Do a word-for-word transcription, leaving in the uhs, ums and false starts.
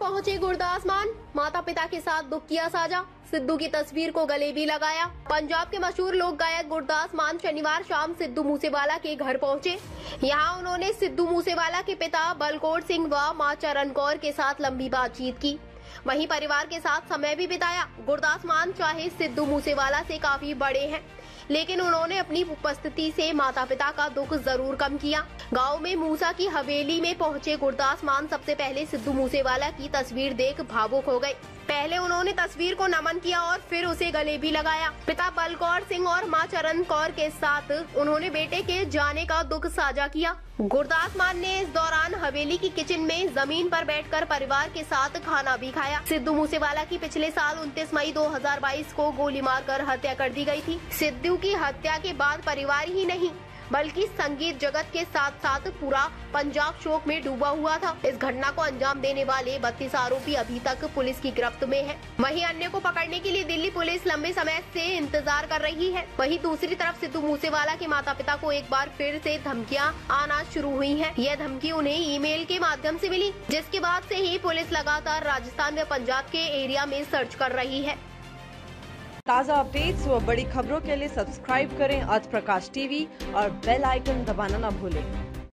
पहुंचे गुरदास मान, माता पिता के साथ दुख किया साझा, सिद्धू की तस्वीर को गले भी लगाया। पंजाब के मशहूर लोक गायक गुरदास मान शनिवार शाम सिद्धू मूसेवाला के घर पहुंचे। यहां उन्होंने सिद्धू मूसेवाला के पिता बलकौर सिंह व मां चरण कौर के साथ लंबी बातचीत की, वहीं परिवार के साथ समय भी बिताया। गुरदास मान चाहे सिद्धू मूसेवाला से काफी बड़े हैं, लेकिन उन्होंने अपनी उपस्थिति से माता पिता का दुख जरूर कम किया। गांव में मूसा की हवेली में पहुंचे गुरदास मान सबसे पहले सिद्धू मूसेवाला की तस्वीर देख भावुक हो गए। पहले उन्होंने तस्वीर को नमन किया और फिर उसे गले भी लगाया। पिता बलकौर सिंह और मां चरण कौर के साथ उन्होंने बेटे के जाने का दुख साझा किया। गुरदास मान ने इस दौरान हवेली की किचन में जमीन पर बैठकर परिवार के साथ खाना भी खाया। सिद्धू मूसेवाला की पिछले साल उनतीस मई दो हज़ार बाईस को गोली मारकर हत्या कर दी गई थी। सिद्धू की हत्या के बाद परिवार ही नहीं बल्कि संगीत जगत के साथ साथ पूरा पंजाब शोक में डूबा हुआ था। इस घटना को अंजाम देने वाले बत्तीस आरोपी अभी तक पुलिस की गिरफ्त में हैं। वहीं अन्य को पकड़ने के लिए दिल्ली पुलिस लंबे समय से इंतजार कर रही है। वहीं दूसरी तरफ सिद्धू मूसेवाला के माता पिता को एक बार फिर से धमकियां आना शुरू हुई हैं। यह धमकी उन्हें ईमेल के माध्यम से मिली, जिसके बाद से ही पुलिस लगातार राजस्थान व पंजाब के एरिया में सर्च कर रही है। ताज़ा अपडेट्स व बड़ी खबरों के लिए सब्सक्राइब करें आज प्रकाश टीवी और बेल आइकन दबाना न भूलें।